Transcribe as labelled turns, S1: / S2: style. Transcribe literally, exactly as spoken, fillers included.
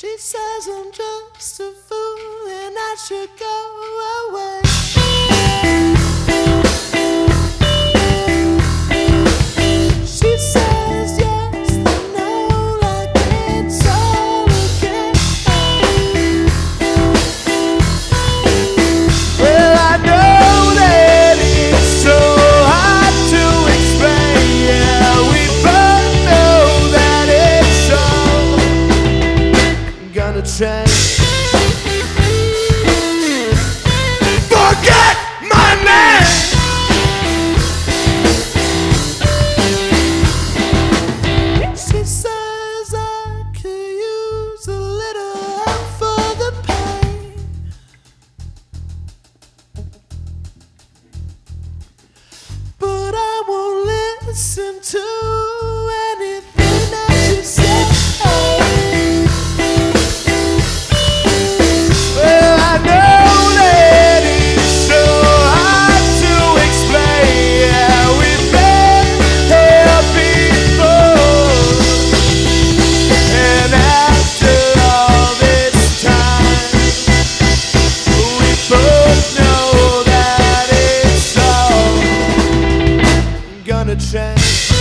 S1: She says I'm just a fool and I should go away. She says yes and no, like it's all okay. Well, I know that it's so hard to explain. Yeah, we both know that it's all gonna change. Forget my name. She says I could use a little help for the pain, but I won't listen to anything that you say. Well, I know that it's so hard to explain. Yeah, we've been here before, and after all this time, we both know that it's all gonna change.